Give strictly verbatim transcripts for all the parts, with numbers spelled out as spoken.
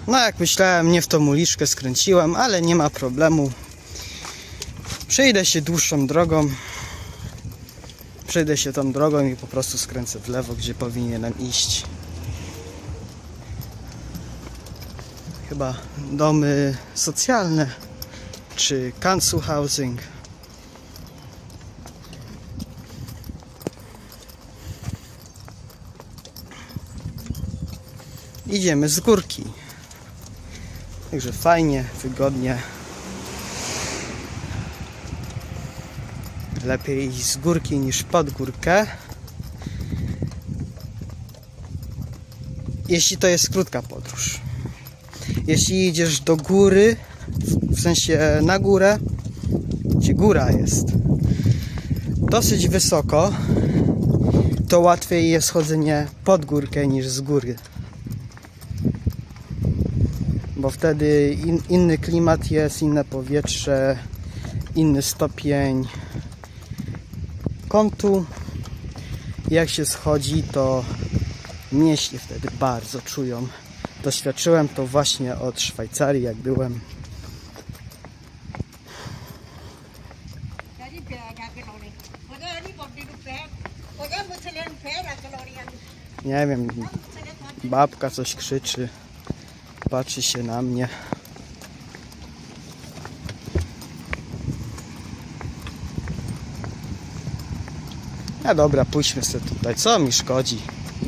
No jak myślałem, nie w tą uliczkę skręciłem, ale nie ma problemu. Przejdę się dłuższą drogą. Przejdę się tą drogą i po prostu skręcę w lewo, gdzie powinienem iść. Chyba domy socjalne, czy council housing. Idziemy z górki. Także fajnie, wygodnie. Lepiej iść z górki niż pod górkę. Jeśli to jest krótka podróż. Jeśli idziesz do góry, w sensie na górę, gdzie góra jest dosyć wysoko, to łatwiej jest chodzenie pod górkę niż z góry. Bo wtedy in, inny klimat jest, inne powietrze, inny stopień kątu. Jak się schodzi, to mięśnie wtedy bardzo czują. Doświadczyłem to właśnie od Szwajcarii, jak byłem. Nie wiem, babka coś krzyczy, patrzy się na mnie. A dobra, pójdźmy sobie tutaj, co mi szkodzi.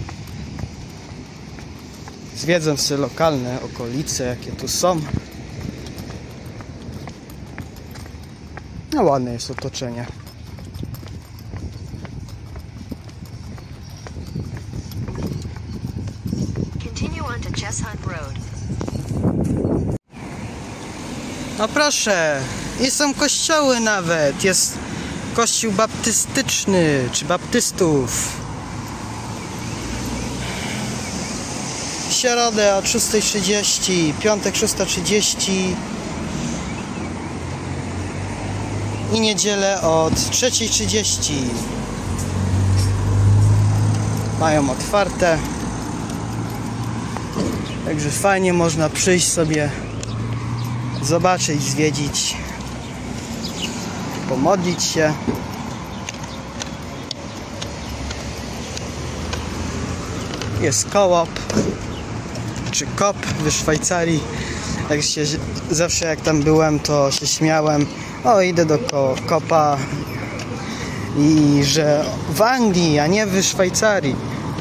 Zwiedzę sobie lokalne okolice, jakie tu są. No ładne jest otoczenie. No proszę, i są kościoły nawet. Jest kościół baptystyczny, czy baptystów. Środę od szóstej trzydzieści, piątek szósta trzydzieści i niedzielę od trzeciej trzydzieści. Mają otwarte. Także fajnie można przyjść sobie, zobaczyć, zwiedzić, pomodlić się. Jest co-op czy kop w Szwajcarii. Jak się, zawsze jak tam byłem, to się śmiałem, o idę do kopa i że w Anglii, a nie w Szwajcarii.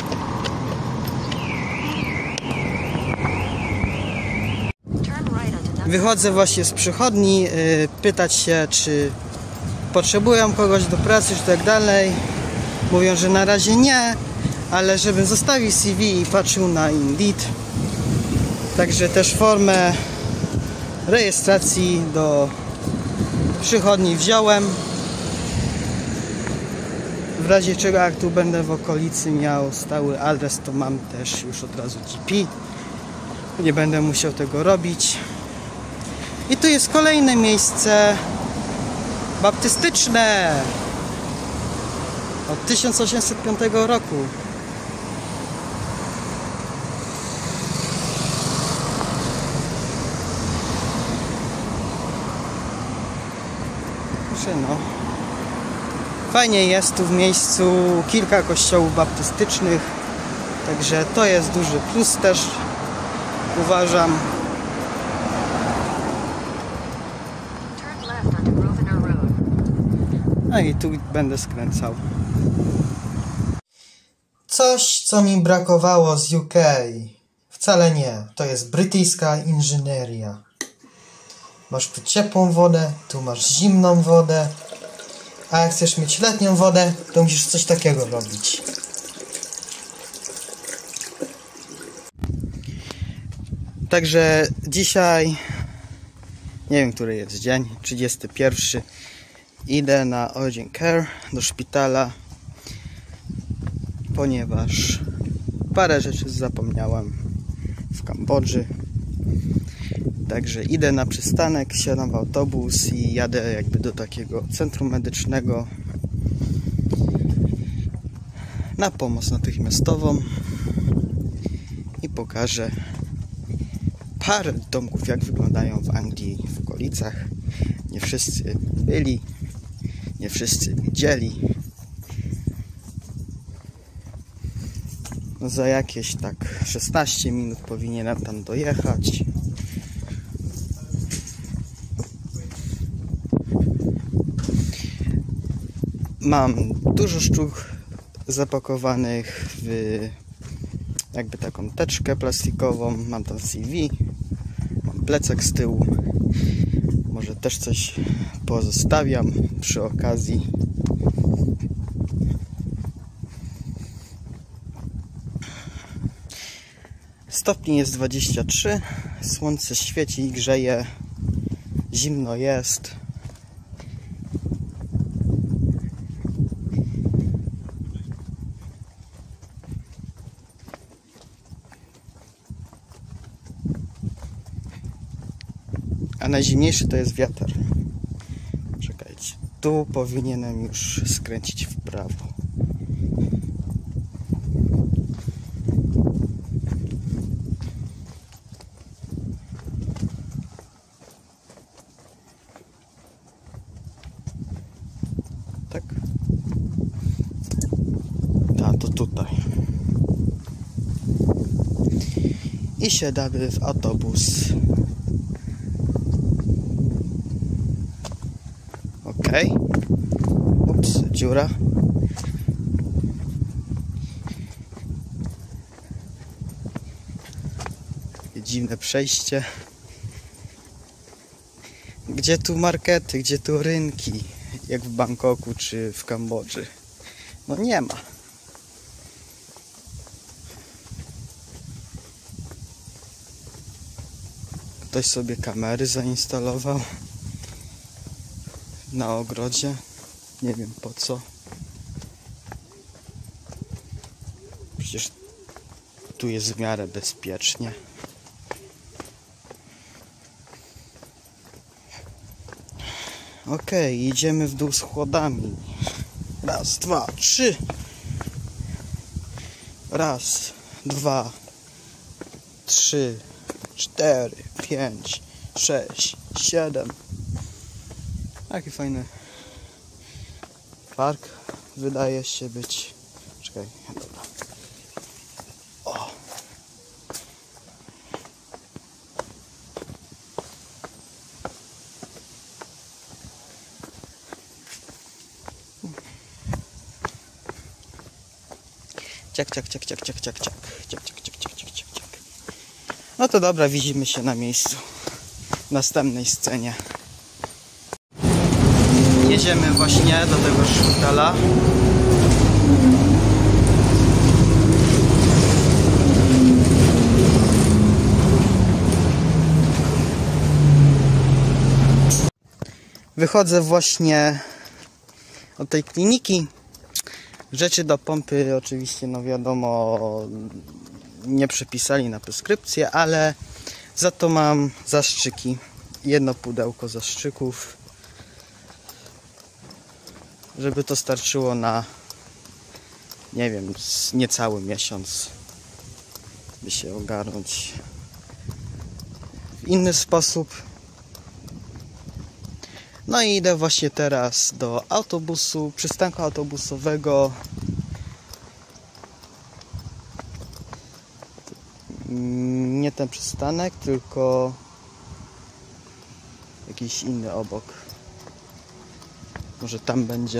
Wychodzę właśnie z przychodni, yy, pytać się, czy potrzebują kogoś do pracy, czy tak dalej. Mówią, że na razie nie, ale żebym zostawił C V i patrzył na Indeed. Także też formę rejestracji do przychodni wziąłem. W razie czego, jak tu będę w okolicy miał stały adres, to mam też już od razu G P. Nie będę musiał tego robić. I tu jest kolejne miejsce baptystyczne od tysiąc osiemset piątego roku. No. Fajnie jest tu w miejscu, kilka kościołów baptystycznych, także to jest duży plus też, uważam. No i tu będę skręcał. Coś, co mi brakowało z U K. Wcale nie, to jest brytyjska inżynieria. Masz tu ciepłą wodę, tu masz zimną wodę, a jak chcesz mieć letnią wodę, to musisz coś takiego robić. Także dzisiaj, nie wiem, który jest dzień, trzydziesty pierwszy, idę na Urgent Care do szpitala, ponieważ parę rzeczy zapomniałem w Kambodży. Także idę na przystanek, siadam w autobus i jadę jakby do takiego centrum medycznego na pomoc natychmiastową i pokażę parę domków, jak wyglądają w Anglii, w okolicach. Nie wszyscy byli, nie wszyscy widzieli. No za jakieś tak szesnaście minut powinienem tam dojechać. Mam dużo sztuk zapakowanych w jakby taką teczkę plastikową. Mam tam C V, mam plecak z tyłu. Może też coś pozostawiam przy okazji. Stopni jest dwadzieścia trzy, słońce świeci i grzeje, zimno jest. A najzimniejszy to jest wiatr. Czekajcie, tu powinienem już skręcić w prawo. Tak? A, to tutaj. I siadamy w autobus. Okej. Ups, dziura. Takie dziwne przejście. Gdzie tu markety, gdzie tu rynki? Jak w Bangkoku czy w Kambodży? No nie ma. Ktoś sobie kamery zainstalował na ogrodzie. Nie wiem po co. Przecież tu jest w miarę bezpiecznie. Okej, okay, idziemy w dół schodami. Raz, dwa, trzy. Raz, dwa, trzy, cztery, pięć, sześć, siedem. Taki fajny park wydaje się być. Czekaj, dobra. O. Ciak, ciak, ciak, ciak, ciak, ciak, ciak, ciak, ciak, ciak, ciak, ciak, ciak. No to dobra, widzimy się na miejscu w następnej scenie. Jedziemy właśnie do tego szpitala. Wychodzę właśnie od tej kliniki. Rzeczy do pompy oczywiście, no wiadomo, nie przepisali na preskrypcję, ale za to mam zastrzyki. Jedno pudełko zastrzyków, żeby to starczyło na, nie wiem, niecały miesiąc, by się ogarnąć w inny sposób. No i idę właśnie teraz do autobusu, przystanku autobusowego. Nie ten przystanek, tylko jakiś inny obok. Może tam będzie.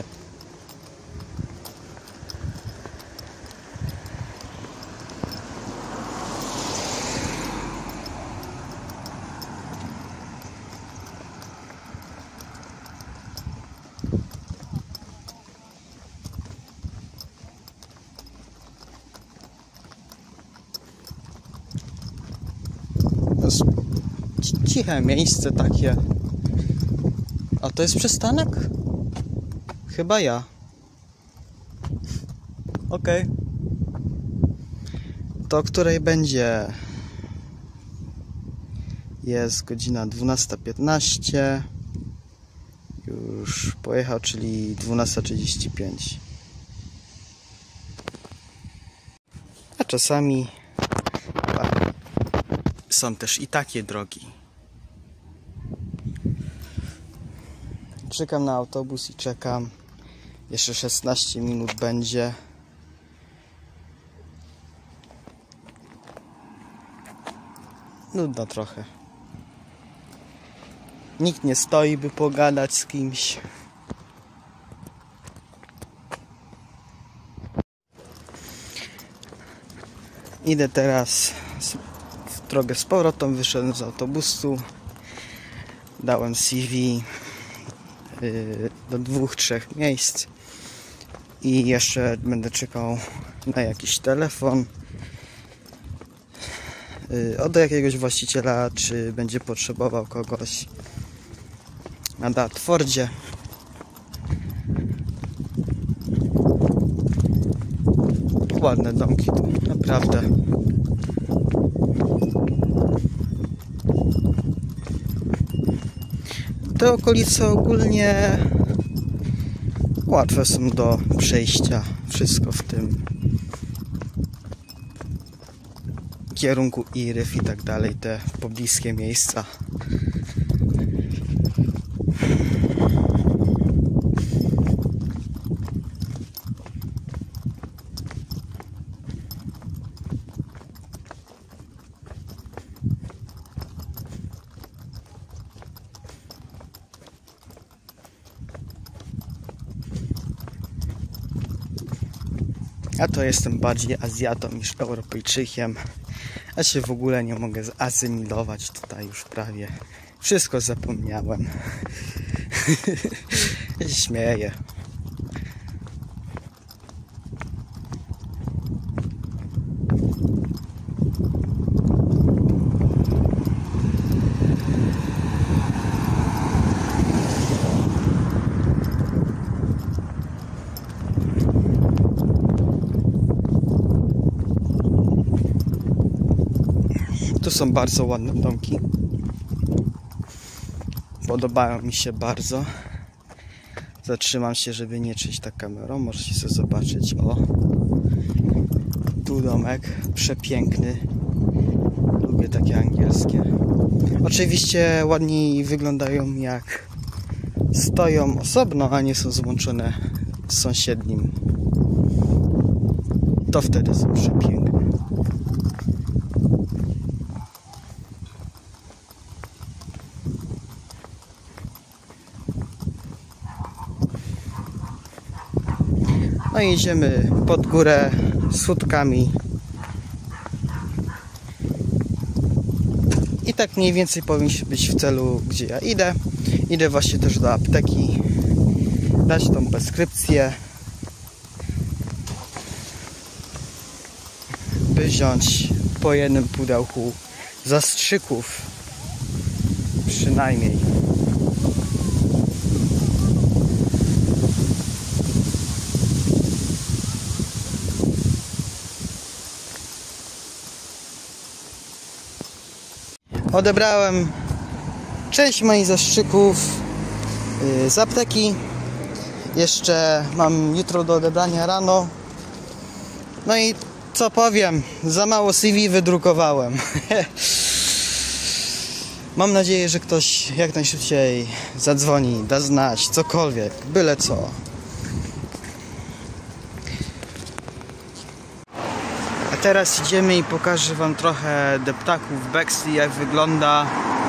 Ciche miejsce takie. A to jest przystanek? Chyba ja. Okej. Okay. To o której będzie? Jest godzina dwunasta piętnaście. Już pojechał, czyli dwunasta trzydzieści pięć. A czasami są też i takie drogi. Czekam na autobus i czekam. Jeszcze szesnaście minut będzie. Nudno trochę. Nikt nie stoi, by pogadać z kimś. Idę teraz w drogę z powrotem, wyszedłem z autobusu. Dałem C V yy, do dwóch, trzech miejsc. I jeszcze będę czekał na jakiś telefon yy, od jakiegoś właściciela, czy będzie potrzebował kogoś na Dartfordzie. Ładne domki tu, naprawdę. Te okolice ogólnie łatwe są do przejścia. Wszystko w tym kierunku Iryf i tak dalej, te pobliskie miejsca. Ja to jestem bardziej Azjatą niż Europejczykiem. Ja się w ogóle nie mogę zasymilować tutaj już prawie. Wszystko zapomniałem. Śmieję. Tu są bardzo ładne domki. Podobają mi się bardzo. Zatrzymam się, żeby nie czyść tak kamerą. Możecie sobie zobaczyć. O, tu domek przepiękny. Lubię takie angielskie. Oczywiście ładniej wyglądają, jak stoją osobno, a nie są złączone z sąsiednim. To wtedy są przepiękne. No i idziemy pod górę schodkami. I tak mniej więcej powinien być w celu, gdzie ja idę. Idę właśnie też do apteki. Dać tą preskrypcję. By wziąć po jednym pudełku zastrzyków. Przynajmniej. Odebrałem część moich zastrzyków yy, z apteki. Jeszcze mam jutro do odebrania rano. No i co powiem, za mało C V wydrukowałem. Mam nadzieję, że ktoś jak najszybciej zadzwoni, da znać, cokolwiek, byle co. A teraz idziemy i pokażę wam trochę deptaków Bexley, jak wygląda.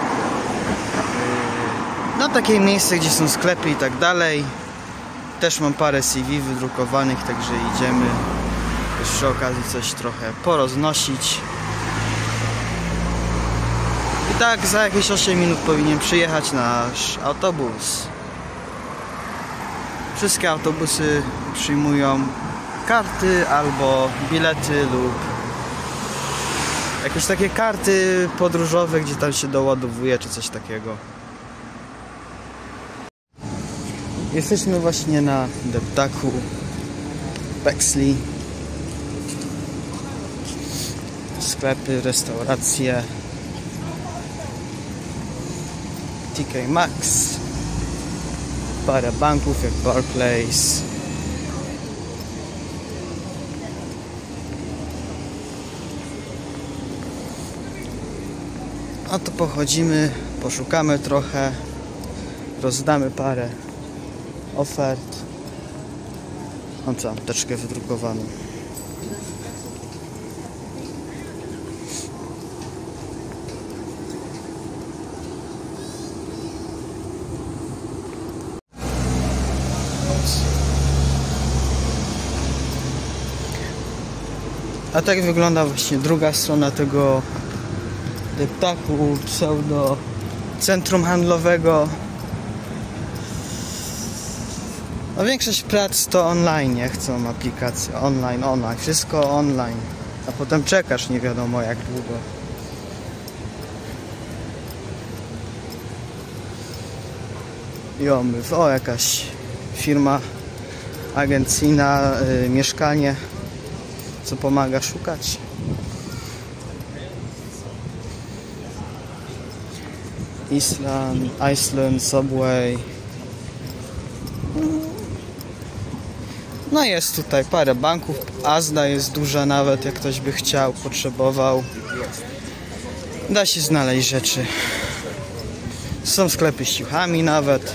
No takie miejsce, gdzie są sklepy i tak dalej. Też mam parę C V wydrukowanych, także idziemy też przy okazji coś trochę poroznosić. I tak za jakieś osiem minut powinien przyjechać nasz autobus. Wszystkie autobusy przyjmują karty albo bilety lub jakieś takie karty podróżowe, gdzie tam się doładowuje czy coś takiego. Jesteśmy właśnie na deptaku Bexley. Sklepy, restauracje, T K Maxx, parę banków jak Barclays. A to pochodzimy, poszukamy trochę, rozdamy parę ofert. Mam całą teczkę wydrukowaną. A tak wygląda właśnie druga strona tego deptaku, pseudo centrum handlowego. No większość prac to online, nie chcą aplikacje online, online, wszystko online, a potem czekasz nie wiadomo jak długo. Jomyw, o jakaś firma agencyjna, y, mieszkanie, co pomaga szukać. Island, Iceland, Subway. No jest tutaj parę banków, Asda jest duża nawet, jak ktoś by chciał, potrzebował. Da się znaleźć rzeczy. Są sklepy z ciuchami nawet.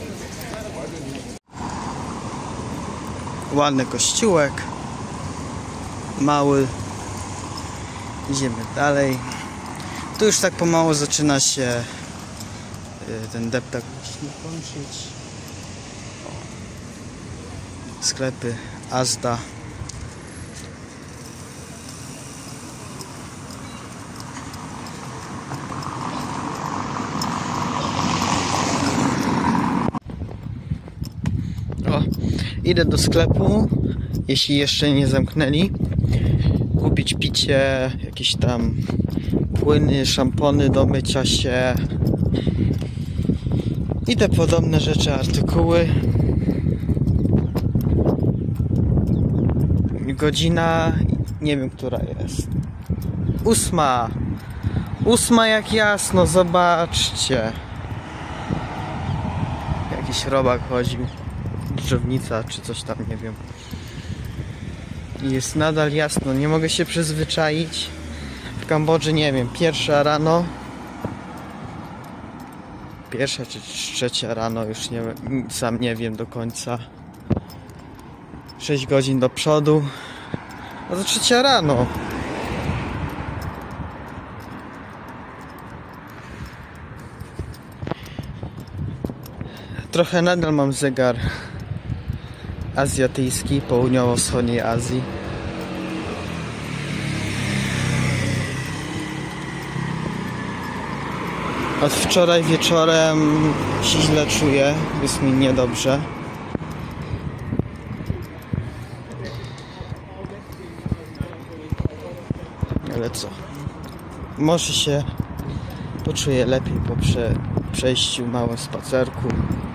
Ładny kościółek. Mały. Idziemy dalej. Tu już tak pomału zaczyna się ten deptak właśnie kończyć. Sklepy Asda. O, idę do sklepu, jeśli jeszcze nie zamknęli, kupić picie, jakieś tam płyny, szampony do mycia się i te podobne rzeczy, artykuły. Godzina, nie wiem która jest. Ósma. Ósma jak jasno, zobaczcie. Jakiś robak chodził. Drzewnica czy coś tam, nie wiem. I jest nadal jasno, nie mogę się przyzwyczaić. W Kambodży, nie wiem, pierwsza rano. Pierwsza czy trzecia rano, już nie, sam nie wiem do końca. sześć godzin do przodu. No to trzecia rano. Trochę nadal mam zegar azjatycki, południowo-wschodniej Azji. Od wczoraj wieczorem się źle czuję, jest mi niedobrze. Ale co? Może się poczuję lepiej po prze, przejściu małym spacerku.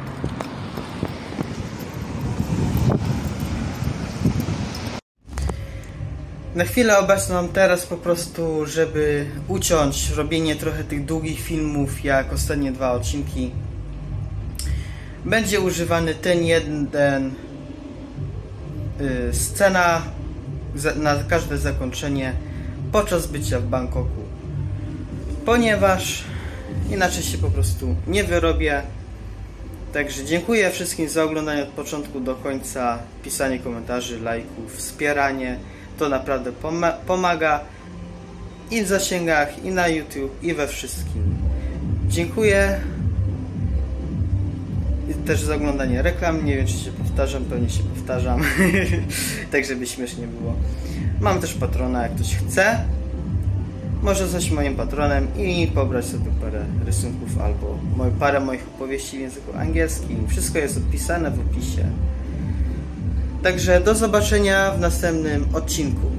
Na chwilę obecną mam teraz po prostu, żeby uciąć robienie trochę tych długich filmów, jak ostatnie dwa odcinki. Będzie używany ten jeden yy, scena za, na każde zakończenie podczas bycia w Bangkoku, ponieważ inaczej się po prostu nie wyrobię. Także dziękuję wszystkim za oglądanie od początku do końca, pisanie komentarzy, lajków, wspieranie. To naprawdę pomaga i w zasięgach, i na YouTube, i we wszystkim. Dziękuję I też za oglądanie reklam. Nie wiem, czy się powtarzam, pewnie się powtarzam. Tak, żeby śmiesznie było. Mam też patrona, jak ktoś chce. Może zostać moim patronem i pobrać sobie parę rysunków albo moje, parę moich opowieści w języku angielskim. Wszystko jest opisane w opisie. Także do zobaczenia w następnym odcinku.